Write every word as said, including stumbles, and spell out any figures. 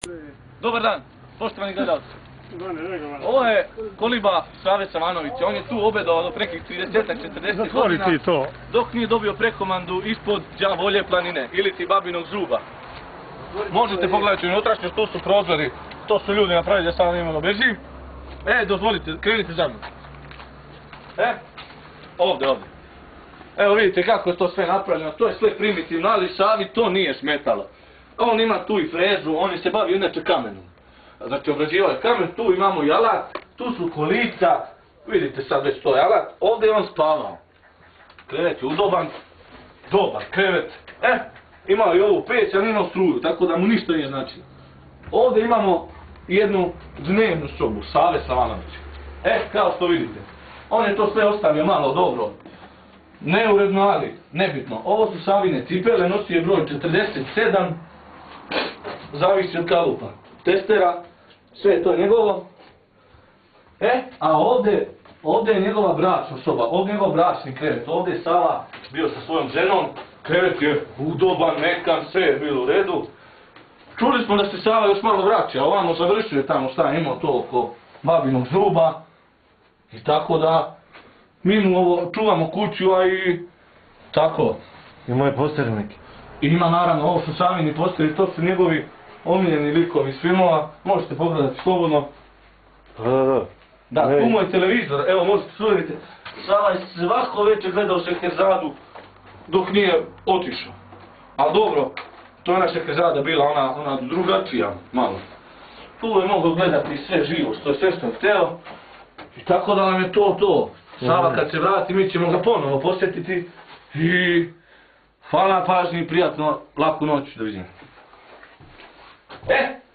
Dobar dan, poštovani gledalci. Ovo je koliba Save Savanovića, on je tu obedao do prekih trideset četrdeset godina, dok nije dobio prekomandu ispod Đavolje planine, ili ti Babinog zuba. Možete pogledati unutrašnjost, to su prozori, to su ljudi napravili da sada imamo bežim. E, dozvolite, krenite za mnom. E, ovdje, ovdje. Evo vidite kako je to sve napravljeno, to je sve primitivno, ali Savi to nije smetalo. On ima tu i frezu, on se bavi inače kamenom. Znači obrađivao je kamen, tu imamo i alat, tu su kolica, vidite sad već to je alat, ovdje je on spavao. Krevet je udoban, dobar krevet, e, imao i ovu peć, ali imao struju, tako da mu ništa nije značilo. Ovdje imamo jednu dnevnu sobu, Save Savanovića. E, kao što vidite, on je to sve ostavio malo dobro. Neuredno, ali nebitno. Ovo su Savine cipele, nosi je broj četrdeset sedam, zavisi od kalupa. Testera, sve je to njegovo. E, a ovdje, ovdje je njegova bračna soba, ovdje je njegov bračni krevet. Ovdje je Sava bio sa svojom ženom, krevet je udoban, mekan, sve je bilo u redu. Čuli smo da se Sava još malo vraća, a ovamo završuje tamo šta je imao to oko Babinog zuba. I tako da, mi mu ovo čuvamo kuću, a i tako. I moje posteri neki. I ima naravno, ovo su Savini posteri, to su njegovi omiljeni likovi iz filmova, možete pogledati slobodno. Da, da, da. Da, tu moj televizor, evo možete suditi. Sava je svako večer gledao Šeherzadu dok nije otišao. Ali dobro, to je ona Šeherzada bila ona, ona drugačija malo. Tu je mogao gledati sve živo, što je sve što je hteo. I tako da nam je to to. Sava kad se vrati mi ćemo ga ponovo posjetiti. I hvala na pažnji i prijatno, laku noć, doviđenja. E!